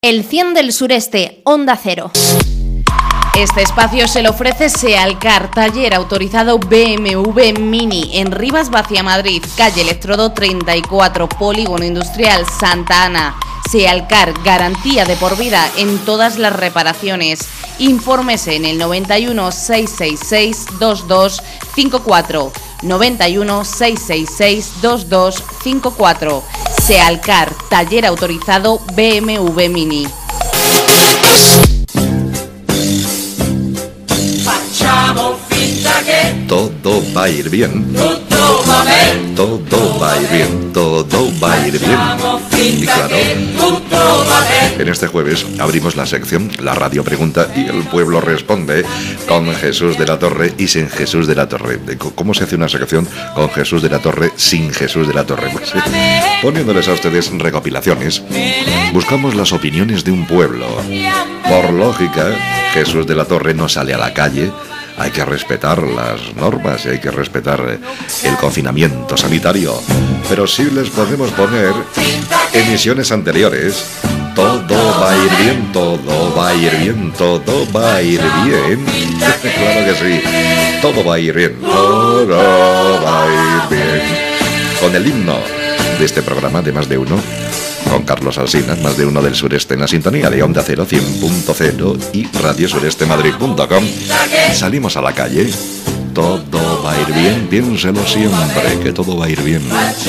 El 100 del sureste, Onda Cero. Este espacio se le ofrece Sealcar, taller autorizado BMW Mini, en Rivas Vacia, Madrid, calle Electrodo 34, Polígono Industrial Santa Ana. Sealcar, garantía de por vida en todas las reparaciones. Infórmese en el 91 666 2254. 91 666 2254. Sealcar, taller autorizado BMW Mini. Todo va a ir bien. Todo va a ir bien. Todo va a ir bien. Y claro, en este jueves abrimos la sección La Radio Pregunta y el pueblo responde con Jesús de la Torre y sin Jesús de la Torre. ¿Cómo se hace una sección con Jesús de la Torre sin Jesús de la Torre? Pues, poniéndoles a ustedes recopilaciones, buscamos las opiniones de un pueblo. Por lógica, Jesús de la Torre no sale a la calle. Hay que respetar las normas y hay que respetar el confinamiento sanitario. Pero sí les podemos poner emisiones anteriores. Todo va a ir bien, todo va a ir bien, todo va a ir bien. Claro que sí, todo va a ir bien, todo va a ir bien. Con el himno de este programa de Más de Uno, con Carlos Alsina, Más de Uno del Sureste, en la sintonía de Onda Cero 100.0 y radiosurestemadrid.com. Salimos a la calle. Todo va a ir bien, piénselo siempre, que todo va a ir bien.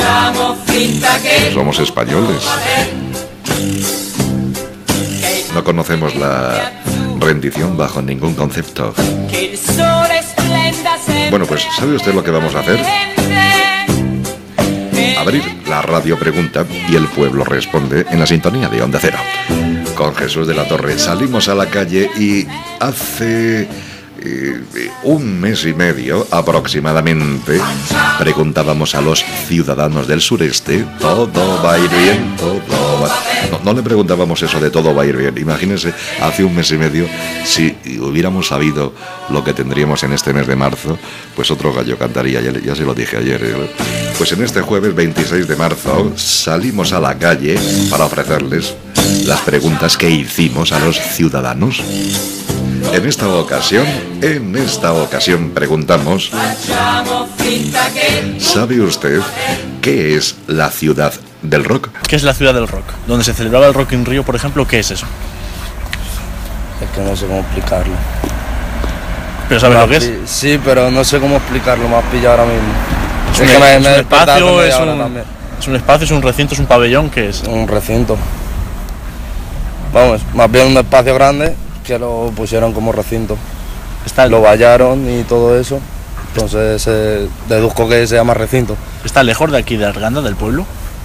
Somos españoles. No conocemos la rendición bajo ningún concepto. Bueno, pues ¿sabe usted lo que vamos a hacer? Abrir la Radio Pregunta y el pueblo responde en la sintonía de Onda Cero. Con Jesús de la Torre salimos a la calle y hace un mes y medio aproximadamente preguntábamos a los ciudadanos del sureste: todo va a ir bien, todo va... No le preguntábamos eso de todo va a ir bien. Imagínense, hace un mes y medio, si hubiéramos sabido lo que tendríamos en este mes de marzo, pues otro gallo cantaría, ya se lo dije ayer. Pues en este jueves 26 de marzo salimos a la calle para ofrecerles las preguntas que hicimos a los ciudadanos. En esta ocasión preguntamos: ¿sabe usted qué es la ciudad del rock? ¿Qué es la ciudad del rock? Donde se celebraba el Rock in Rio, por ejemplo, ¿qué es eso? Es que no sé cómo explicarlo. ¿Pero sabes lo que es? Sí, pero no sé cómo explicarlo, me has pillado ahora mismo. Es un espacio, es un recinto, es un pabellón, ¿qué es? Un recinto. Vamos, más bien un espacio grande que lo pusieron como recinto. Lo vallaron y todo eso. Entonces deduzco que se llama recinto. ¿Está lejos de aquí de Arganda, del pueblo?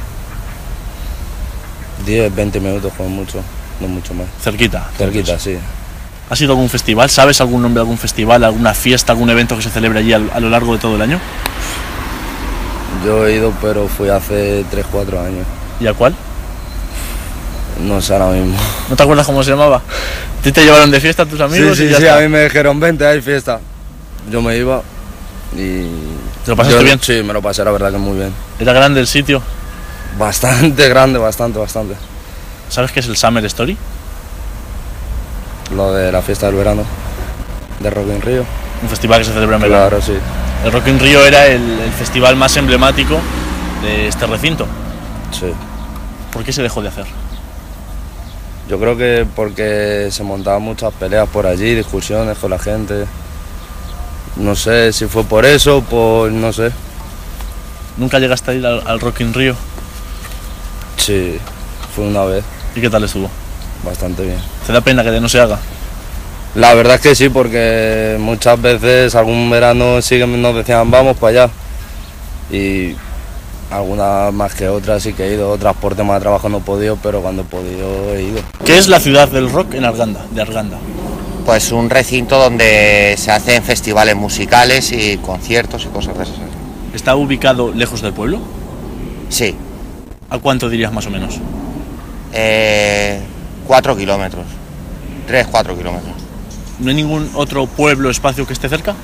10, 20 minutos como mucho, no mucho más. Cerquita. Cerquita, sí. ¿Ha sido algún festival? ¿Sabes algún nombre de algún festival, alguna fiesta, algún evento que se celebre allí a lo largo de todo el año? Yo he ido, pero fui hace 3-4 años. ¿Y a cuál? No sé ahora mismo. ¿No te acuerdas cómo se llamaba? ¿Te llevaron de fiesta tus amigos? Sí, a mí me dijeron, vente, hay fiesta. Yo me iba y... ¿Te lo pasaste bien? Sí, me lo pasé, la verdad que muy bien. ¿Era grande el sitio? Bastante grande, bastante. ¿Sabes qué es el Summer Story? Lo de la fiesta del verano, de Rock in Rio. Un festival que se celebra en verano. Claro, sí. El Rock in Rio era el festival más emblemático de este recinto. Sí. ¿Por qué se dejó de hacer? Yo creo que porque se montaban muchas peleas por allí, discusiones con la gente. No sé si fue por eso, no sé. ¿Nunca llegaste a ir al Rock in Rio? Sí, fue una vez. ¿Y qué tal estuvo? Bastante bien. ¿Te da pena que no se haga? La verdad es que sí, porque muchas veces algún verano sí que nos decían vamos para allá. Y algunas más que otras sí que he ido, otras por tema de trabajo no he podido, pero cuando he podido he ido. ¿Qué es la ciudad del rock en Arganda, de Arganda? Pues un recinto donde se hacen festivales musicales y conciertos y cosas de esas. ¿Está ubicado lejos del pueblo? Sí. ¿A cuánto dirías más o menos? 4 kilómetros. 3-4 kilómetros. ¿No hay ningún otro pueblo o espacio que esté cerca?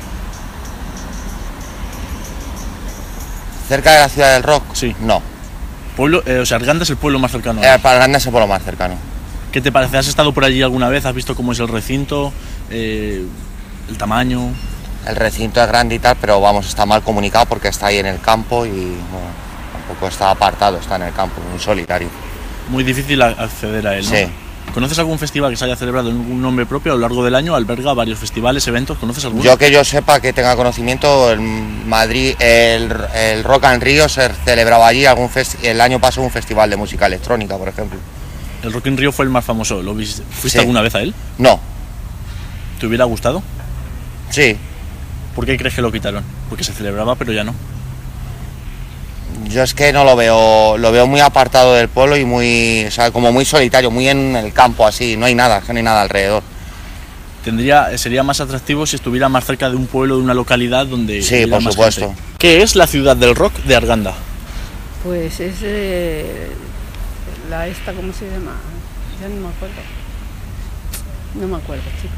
¿Cerca de la ciudad del rock? Sí. No. Arganda es el pueblo más cercano. Arganda es el pueblo más cercano. ¿Qué te parece? ¿Has estado por allí alguna vez? ¿Has visto cómo es el recinto? ¿El tamaño? El recinto es grande y tal, pero vamos, está mal comunicado porque está ahí en el campo y bueno, tampoco está apartado, está en el campo, muy solitario. Muy difícil acceder a él, ¿no? Sí. ¿Conoces algún festival que se haya celebrado en un nombre propio a lo largo del año? ¿Alberga varios festivales, eventos? ¿Conoces alguno? Yo que yo sepa, que tenga conocimiento, en Madrid el Rock and Rio se celebraba allí, el año pasado un festival de música electrónica, por ejemplo. El Rock in Rio fue el más famoso. ¿Fuiste Sí. alguna vez a él? No, ¿Te hubiera gustado? sí, ¿Por qué crees que lo quitaron? Porque se celebraba, pero ya no. yo es que no lo veo muy apartado del pueblo y muy, o sea, como muy solitario, muy en el campo así, no hay nada alrededor. Sería más atractivo si estuviera más cerca de un pueblo, de una localidad donde Sí, hubiera por más supuesto. gente. ¿Qué es la ciudad del rock de Arganda? Pues es ¿cómo se llama? Ya no me acuerdo. No me acuerdo, chicos.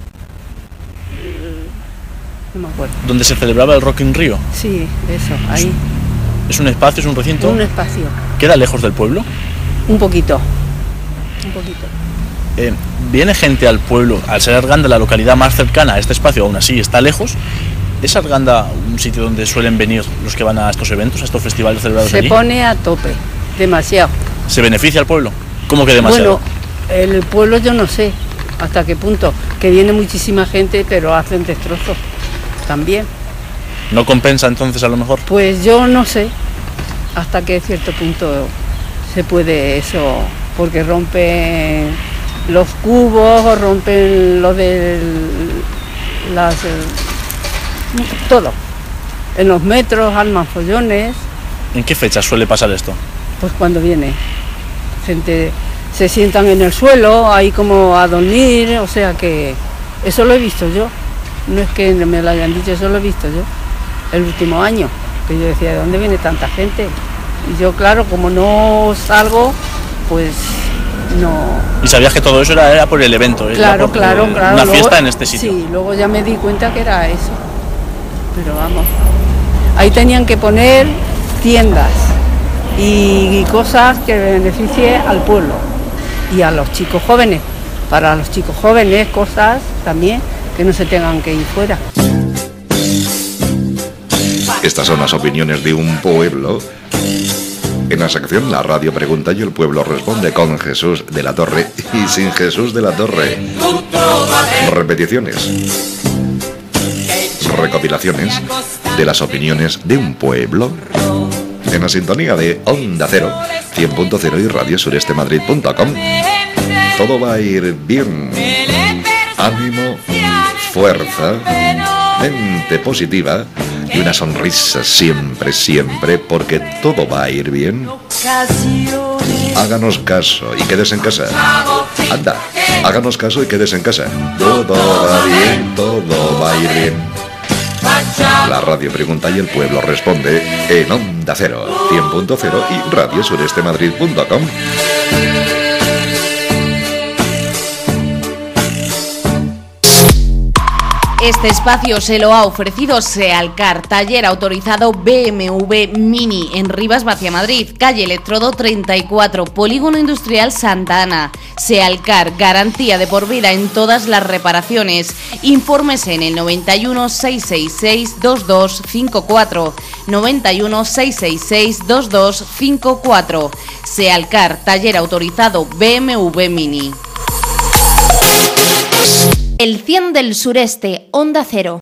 No me acuerdo. ¿Donde se celebraba el Rock in Rio? Sí, eso, ahí. ¿Es un espacio, es un recinto? Un espacio. ¿Queda lejos del pueblo? Un poquito. Un poquito. ¿Viene gente al pueblo, al ser Arganda la localidad más cercana a este espacio, aún así está lejos? ¿Es Arganda un sitio donde suelen venir los que van a estos eventos, a estos festivales celebrados allí? Se pone a tope, demasiado. ¿Se beneficia al pueblo? ¿Cómo que demasiado? Bueno, el pueblo yo no sé hasta qué punto, que viene muchísima gente, pero hacen destrozos también. ¿No compensa entonces a lo mejor? Pues yo no sé hasta qué cierto punto se puede eso, porque rompen los cubos, rompen lo de todo. En los metros, arman follones. ¿En qué fecha suele pasar esto? Pues cuando viene gente, se sientan en el suelo, ahí como a dormir, o sea que eso lo he visto yo. No es que me lo hayan dicho, eso lo he visto yo. El último año, que yo decía, ¿de dónde viene tanta gente? Y yo, claro, como no salgo, pues no... ¿Y sabías que todo eso era por el evento? Claro, por, claro. Una Luego, fiesta en este sitio. Sí, luego ya me di cuenta que era eso. Pero vamos, ahí tenían que poner tiendas y cosas que beneficie al pueblo y a los chicos jóvenes. Para los chicos jóvenes, cosas también que no se tengan que ir fuera. Estas son las opiniones de un pueblo. En la sección La Radio Pregunta y el Pueblo Responde, con Jesús de la Torre y sin Jesús de la Torre. Repeticiones. Recopilaciones de las opiniones de un pueblo. En la sintonía de Onda Cero, 100.0 y radiosurestemadrid.com. Todo va a ir bien. Ánimo, fuerza, mente positiva y una sonrisa siempre, siempre, porque todo va a ir bien. Háganos caso y quédese en casa. Anda, háganos caso y quédese en casa. Todo va bien, todo va a ir bien. La Radio Pregunta y el Pueblo Responde en Onda Cero, 100.0 y radiosurestemadrid.com. Este espacio se lo ha ofrecido Sealcar, taller autorizado BMW Mini en Rivas Vacia Madrid, calle Electrodo 34, Polígono Industrial Santa Ana. Sealcar, garantía de por vida en todas las reparaciones. Infórmese en el 91 666 2254, 91 666 2254. Sealcar, taller autorizado BMW Mini. El 100 del sureste, Onda Cero.